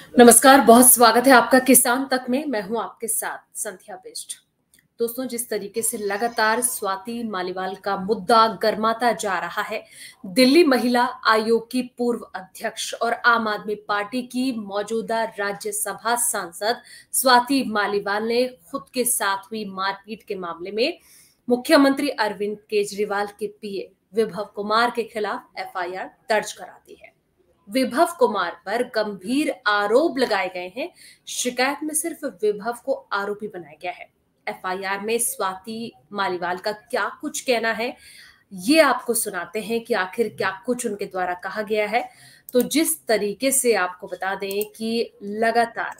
नमस्कार, बहुत स्वागत है आपका किसान तक में। मैं हूं आपके साथ संध्या बिष्ट। दोस्तों, जिस तरीके से लगातार स्वाति मालीवाल का मुद्दा गर्माता जा रहा है, दिल्ली महिला आयोग की पूर्व अध्यक्ष और आम आदमी पार्टी की मौजूदा राज्यसभा सांसद स्वाति मालीवाल ने खुद के साथ हुई मारपीट के मामले में मुख्यमंत्री अरविंद केजरीवाल के पीए विभव कुमार के खिलाफ एफआईआर दर्ज करा दी है। विभव कुमार पर गंभीर आरोप लगाए गए हैं। शिकायत में सिर्फ विभव को आरोपी बनाया गया है। एफआईआर में स्वाति मालीवाल का क्या कुछ कहना है, ये आपको सुनाते हैं कि आखिर क्या कुछ उनके द्वारा कहा गया है। तो जिस तरीके से आपको बता दें कि लगातार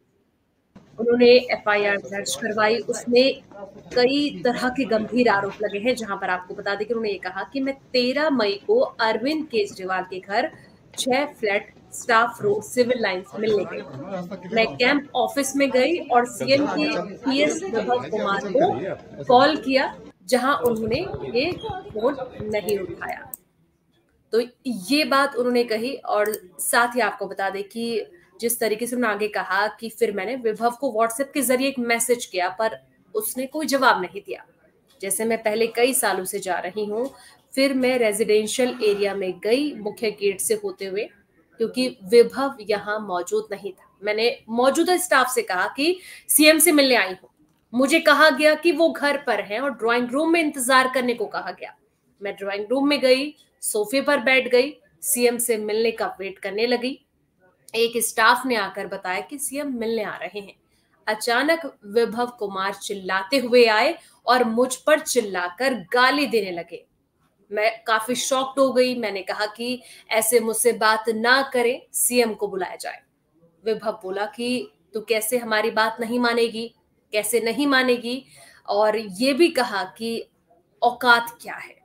उन्होंने एफआईआर दर्ज करवाई, उसमें कई तरह के गंभीर आरोप लगे हैं। जहां पर आपको बता दें कि उन्होंने ये कहा कि मैं 13 मई को अरविंद केजरीवाल के घर 6 flagstaff road civil lines मिलने गई। मैं कैंप ऑफिस में गई और सीएम के पीएस विभव कुमार को कॉल किया, जहां उन्होंने ये फोन नहीं उठाया। तो ये बात उन्होंने कही और साथ ही आपको बता दें कि जिस तरीके से उन्होंने आगे कहा कि फिर मैंने विभव को व्हाट्सएप के जरिए एक मैसेज किया, पर उसने कोई जवाब नहीं दिया। जैसे मैं पहले कई सालों से जा रही हूँ, फिर मैं रेजिडेंशियल एरिया में गई मुख्य गेट से होते हुए, क्योंकि विभव यहाँ मौजूद नहीं था। मैंने मौजूदा स्टाफ से कहा कि सीएम से मिलने आई हूँ। मुझे कहा गया कि वो घर पर हैं और ड्राइंग रूम में इंतजार करने को कहा गया। मैं ड्राइंग रूम में गई, सोफे पर बैठ गई, सीएम से मिलने का वेट करने लगी। एक स्टाफ ने आकर बताया कि सीएम मिलने आ रहे हैं। अचानक विभव कुमार चिल्लाते हुए आए और मुझ पर चिल्लाकर गाली देने लगे। मैं काफी शॉक्ड हो गई। मैंने कहा कि ऐसे मुझसे बात ना करें, सीएम को बुलाया जाए। विभव बोला कि तू कैसे हमारी बात नहीं मानेगी, कैसे नहीं मानेगी, और ये भी कहा कि औकात क्या है,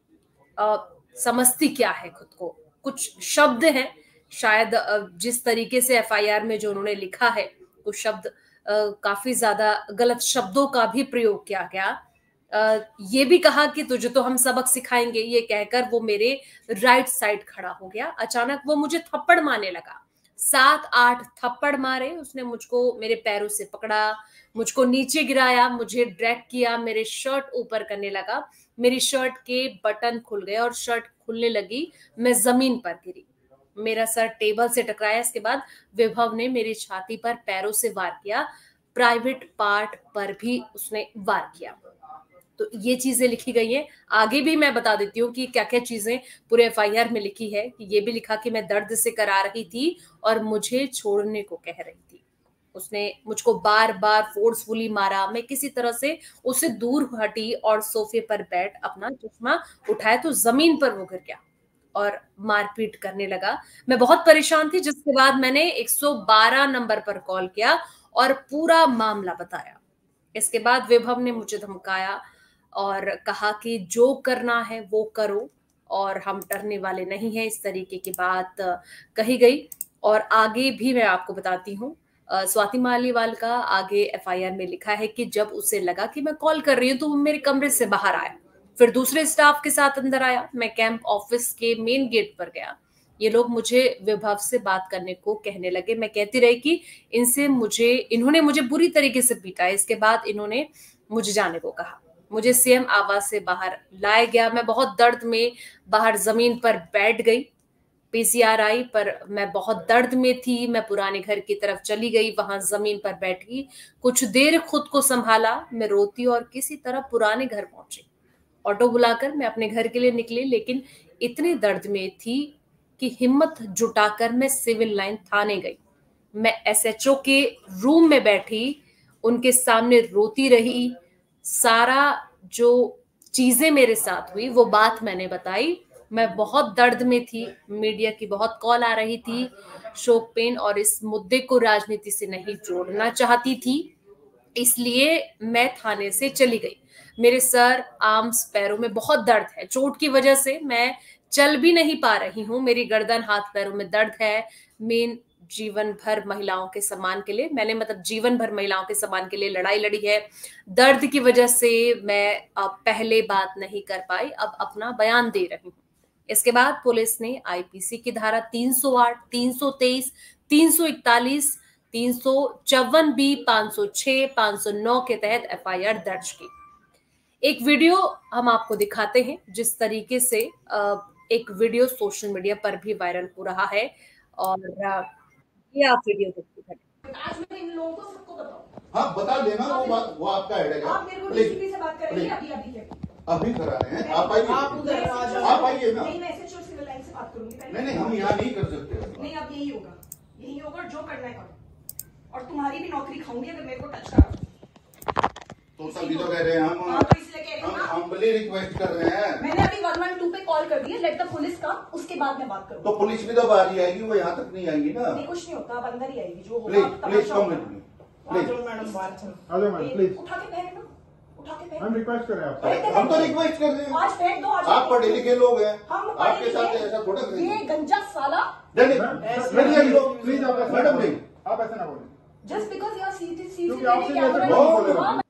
समझती क्या है खुद को। कुछ शब्द हैं, शायद जिस तरीके से एफआईआर में जो उन्होंने लिखा है, कुछ शब्द काफी ज्यादा गलत शब्दों का भी प्रयोग किया गया। ये भी कहा कि तुझे तो हम सबक सिखाएंगे, ये कहकर वो मेरे राइट साइड खड़ा हो गया। अचानक वो मुझे थप्पड़ मारने लगा। 7-8 थप्पड़ मारे उसने मुझको, मेरे पैरों से पकड़ा, मुझको नीचे गिराया, मुझे ड्रैग किया, मेरे शर्ट ऊपर करने लगा। मेरी शर्ट के बटन खुल गए और शर्ट खुलने लगी। मैं जमीन पर गिरी, मेरा सर टेबल से टकराया। इसके बाद विभव ने मेरी छाती पर पैरों से वार किया, प्राइवेट पार्ट पर भी उसने वार किया। तो ये चीजें लिखी गई हैं। आगे भी मैं बता देती हूँ कि क्या क्या चीजें पूरे एफआईआर में लिखी है। कि ये भी लिखा कि मैं दर्द से करा रही थी और मुझे छोड़ने को कह रही थी। उसने मुझको बार बार फोर्सफुली मारा। मैं किसी तरह से उससे दूर हटी और सोफे पर बैठ अपना चश्मा उठाया तो जमीन पर वो गिर गया और मारपीट करने लगा। मैं बहुत परेशान थी, जिसके बाद मैंने 112 नंबर पर कॉल किया और पूरा मामला बताया। इसके बाद विभव ने मुझे धमकाया और कहा कि जो करना है वो करो और हम डरने वाले नहीं हैं। इस तरीके की बात कही गई। और आगे भी मैं आपको बताती हूँ। स्वाति मालीवाल का आगे एफआईआर में लिखा है कि जब उसे लगा कि मैं कॉल कर रही हूँ तो वो मेरे कमरे से बाहर आया, फिर दूसरे स्टाफ के साथ अंदर आया। मैं कैंप ऑफिस के मेन गेट पर गया। ये लोग मुझे विभव से बात करने को कहने लगे। मैं कहती रही कि इन्होंने मुझे बुरी तरीके से पीटा। इसके बाद इन्होंने मुझे जाने को कहा। मुझे सीएम आवास से बाहर लाया गया। मैं बहुत दर्द में बाहर जमीन पर बैठ गई। पीसीआर आई, पर मैं बहुत दर्द में थी। मैं पुराने घर की तरफ चली गई, वहां जमीन पर बैठी, कुछ देर खुद को संभाला। मैं रोती और किसी तरह पुराने घर पहुंची। ऑटो बुलाकर मैं अपने घर के लिए निकली, लेकिन इतनी दर्द में थी कि हिम्मत जुटाकर मैं सिविल लाइन थाने गई। मैं एसएचओ के रूम में बैठी, उनके सामने रोती रही। सारा जो चीजें मेरे साथ हुई वो बात मैंने बताई। मैं बहुत दर्द में थी, मीडिया की बहुत कॉल आ रही थी, शोक पेन, और इस मुद्दे को राजनीति से नहीं जोड़ना चाहती थी, इसलिए मैं थाने से चली गई। मेरे सर, आर्म्स, पैरों में बहुत दर्द है। चोट की वजह से मैं चल भी नहीं पा रही हूँ। मेरी गर्दन, हाथ, पैरों में दर्द है। मेन जीवन भर महिलाओं के सम्मान के लिए मैंने, मतलब जीवन भर महिलाओं के सम्मान के लिए लड़ाई लड़ी है। दर्द की वजह से मैं अब पहले बात नहीं कर पाई, अब अपना बयान दे रही हूँ। इसके बाद पुलिस ने आईपीसी की धारा 308, 323, 341, 354 बी, 506, 509 के तहत एफआईआर दर्ज की। एक वीडियो हम आपको दिखाते हैं जिस तरीके से एक वीडियो सोशल मीडिया पर भी वायरल हो रहा है और ये आप वीडियो देखिए। आज मैं इन लोगों को सबको बताऊं। हाँ बता देना, वो आपका हेडेक है। आप मेरे को डीसीपी से बात करेंगे अभी के अभी करा रहे हैं। आप आइए, आप आइए ना। नहीं, मैं एसएचओ सिविल लाइन से बात करूंगी। नहीं, हम यहाँ नहीं कर सकते। नहीं, अब यही होगा जो करना है करो, और तुम्हारी भी नौकरी खाऊंगी अगर मेरे को टच करा। तो सभी तो कह रहे हैं हम, तो इसलिए कह रहे हैं हम बड़ी रिक्वेस्ट कर रहे हैं। मैंने अभी 112 पे कॉल कर दी है, लेट द पुलिस कम, उसके बाद मैं बात करूँ। तो पुलिस भी तो बाहर ही आएगी, वो यहाँ तक नहीं आएगी ना। नहीं, कुछ नहीं होता, अब अंदर ही आएगी जो होगा। Please come with me, please madam बाहर चलो। हेलो मैम, प्लीज उठा के फेंक दो, उठा के फेंक। हम रिक्वेस्ट कर रहे हैं आपसे। हम तो रिक्वेस्ट कर रहे हैं। आज फेंक दो। आप पढ़े लिखे लोग हैं, हम आपके साथ ऐसा थोड़ा करेंगे। ये गंजा साला। प्लीज आप मैडम नहीं, आप ऐसे ना बोलें। जस्ट बिकॉज यार क्योंकि आपसे जैसे बोल रहे हैं।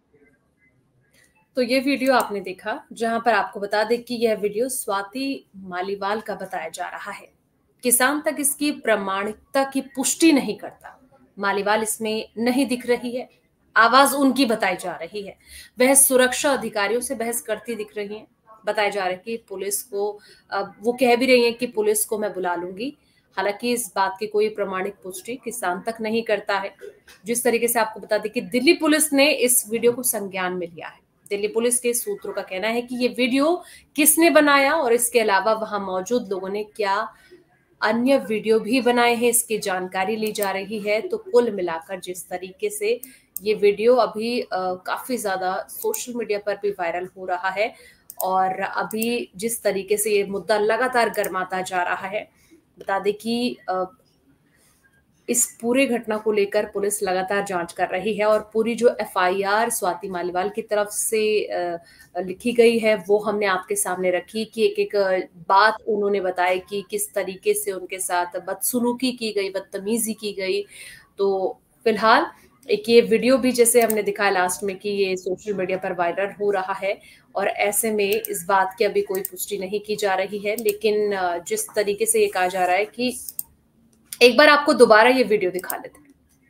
तो ये वीडियो आपने देखा जहां पर आपको बता दें कि यह वीडियो स्वाति मालीवाल का बताया जा रहा है। किसान तक इसकी प्रामाणिकता की पुष्टि नहीं करता। मालीवाल इसमें नहीं दिख रही है, आवाज उनकी बताई जा रही है। वह सुरक्षा अधिकारियों से बहस करती दिख रही है। बताया जा रहा है कि पुलिस को वो कह भी रही है कि पुलिस को मैं बुला लूंगी। हालांकि इस बात की कोई प्रमाणिक पुष्टि किसान तक नहीं करता है। जिस तरीके से आपको बता दें कि दिल्ली पुलिस ने इस वीडियो को संज्ञान में लिया है। दिल्ली पुलिस के सूत्रों का कहना है कि ये वीडियो किसने बनाया और इसके अलावा वहां मौजूद लोगों ने क्या अन्य वीडियो भी बनाए हैं, इसकी जानकारी ली जा रही है। तो कुल मिलाकर जिस तरीके से ये वीडियो अभी काफी ज्यादा सोशल मीडिया पर भी वायरल हो रहा है और अभी जिस तरीके से ये मुद्दा लगातार गर्माता जा रहा है, बता दें कि इस पूरे घटना को लेकर पुलिस लगातार जांच कर रही है और पूरी जो एफआईआर स्वाति मालीवाल की तरफ से लिखी गई है वो हमने आपके सामने रखी कि एक एक बात उन्होंने बताया कि किस तरीके से उनके साथ बदसलूकी की गई, बदतमीजी की गई। तो फिलहाल एक ये वीडियो भी जैसे हमने दिखाया लास्ट में कि ये सोशल मीडिया पर वायरल हो रहा है और ऐसे में इस बात की अभी कोई पुष्टि नहीं की जा रही है। लेकिन जिस तरीके से ये कहा जा रहा है कि एक बार आपको दोबारा ये वीडियो दिखा लेते हैं।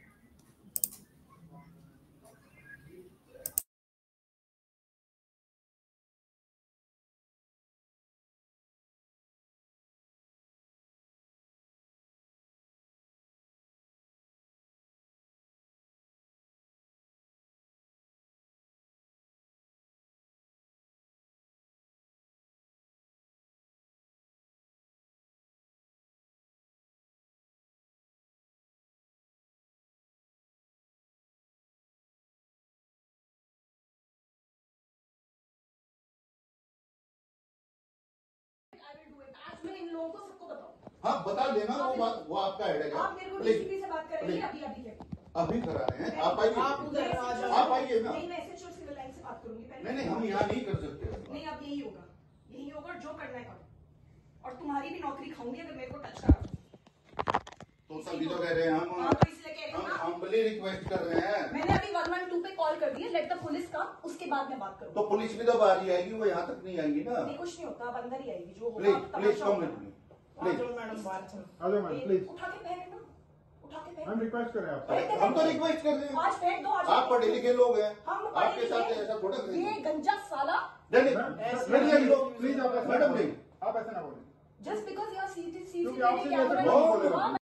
आज मैं इन लोगों को सबको बताऊं। हाँ बता देना, वो आपका हेडेक है। आप मेरे को डीसीपी से बात करेंगे अभी के अभी करा रहे हैं। आप आइए, आप आइए ना। नहीं, मैं एसएचओ सिविल लाइन से बात करूंगी। नहीं, हम यहाँ नहीं कर सकते। नहीं, अब यही होगा जो करना है करो, और तुम्हारी भी नौकरी खाऊंगी अगर मेरे को टच करा। तो सभी तो कह रहे हैं हम, तो इसलिए कह रहे हैं हम बड़ी रिक्वेस्ट कर रहे हैं। मैंने अभी 112 पे कॉल कर दी है, लेट द पुलिस कम, उसके बाद मैं बात करूँ। तो पुलिस भी तो बाहर ही आएगी, वो यहाँ तक नहीं आएगी ना। नहीं, कुछ नहीं होता, अब अंदर ही आएगी जो होगा। Please come with me, please madam बाहर चलो। हेलो मैम, प्लीज उठा के फेंक दो, उठा के फेंक। हम रिक्वेस्ट कर रहे हैं आपसे। हम तो रिक्वेस्ट कर रहे हैं। आज फेंक दो। आप पढ़े लिखे लोग हैं, हम आपके साथ ऐसा थोड़ा करेंगे। ये गंजा साला। प्लीज आप ऐसे मैडम नहीं, आप ऐसे ना बोलें। जस्ट बिकॉज यार क्योंकि आपसे जैसे बोल रहे हैं।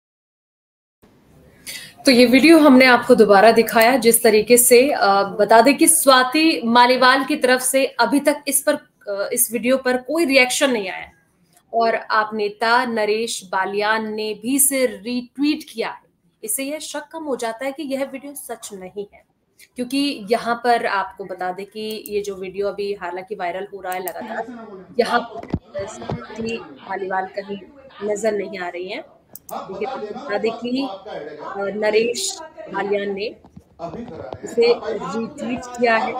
तो ये वीडियो हमने आपको दोबारा दिखाया जिस तरीके से बता दें कि स्वाति मालीवाल की तरफ से अभी तक इस वीडियो पर कोई रिएक्शन नहीं आया और आप नेता नरेश बालियान ने भी इसे रीट्वीट किया है। इससे यह शक कम हो जाता है कि यह वीडियो सच नहीं है, क्योंकि यहाँ पर आपको बता दें कि ये जो वीडियो अभी हालांकि वायरल हो रहा है लगातार, यहाँ पर स्वाति मालीवाल कहीं नजर नहीं आ रही है। बता दें कि नरेश बालियान ने इसे रीट्वीट किया है।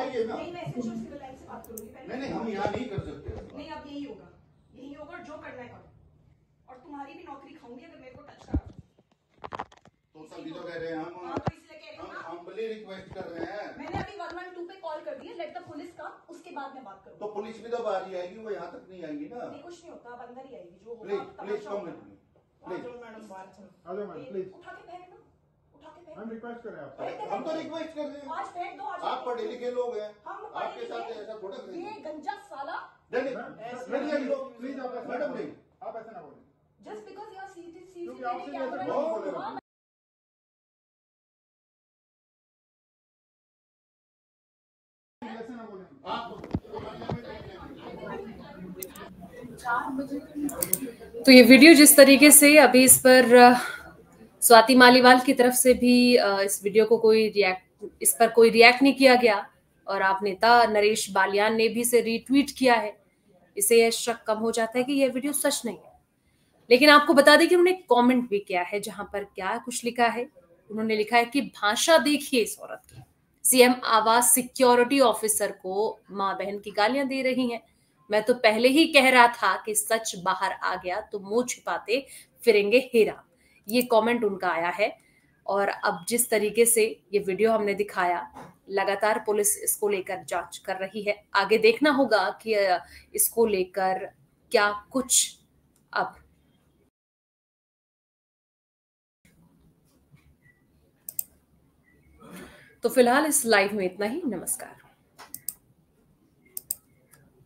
नहीं, हम यहाँ नहीं कर सकते। नहीं, अब यही होगा जो करना है करो, और तुम्हारी भी नौकरी खाऊंगी अगर मेरे को टच करा। तो सभी तो कह रहे हैं हम, तो इसलिए कह रहे हैं हम बड़ी रिक्वेस्ट कर रहे हैं। मैंने अभी 112 पे कॉल कर दी है, लेट द पुलिस कम, उसके बाद मैं बात करूँ। तो पुलिस भी तो बाहर ही आएगी, वो यहाँ तक नहीं आएगी ना। नहीं, कुछ नहीं होता, अब अंदर ही आएगी जो होगा। Please come with me, please आ जाओ मैडम प्लीज। उठा के फेंक ना, उठा के फेंक। मैम रिक्वेस्ट करें आपसे। फेंक दे, हम तो रिक्वेस्ट कर रहे हैं, आज फेंक दो, आज आप पढ़े लिखे लोग हैं, हम आपके साथ ऐसा थोड़ा ये करेंगे। गंजा साला, प्लीज आप ऐसा मैडम नहीं, आप ऐसा ना बोलें जस्ट बिकॉज यू आर क्योंकि आपसे सीसीटीवी जैसे कैमरा, लोग बोले हाँ, ऐसे ना बोलें। तो ये वीडियो जिस तरीके से अभी इस पर स्वाति मालीवाल की तरफ से भी इस वीडियो को इस पर कोई रिएक्ट नहीं किया गया, और आप नेता नरेश बालियान ने भी इसे रीट्वीट किया है, इसे यह शक कम हो जाता है कि यह वीडियो सच नहीं है। लेकिन आपको बता दें कि उन्होंने कमेंट भी किया है, जहां पर क्या कुछ लिखा है। उन्होंने लिखा है कि भाषा देखिए इस औरत की, सीएम आवास सिक्योरिटी ऑफिसर को माँ बहन की गालियां दे रही हैं। मैं तो पहले ही कह रहा था कि सच बाहर आ गया तो मुंह छिपाते फिरेंगे हेरा। ये कमेंट उनका आया है। और अब जिस तरीके से ये वीडियो हमने दिखाया, लगातार पुलिस इसको लेकर जांच कर रही है। आगे देखना होगा कि इसको लेकर क्या कुछ अब। तो फिलहाल इस लाइव में इतना ही। नमस्कार।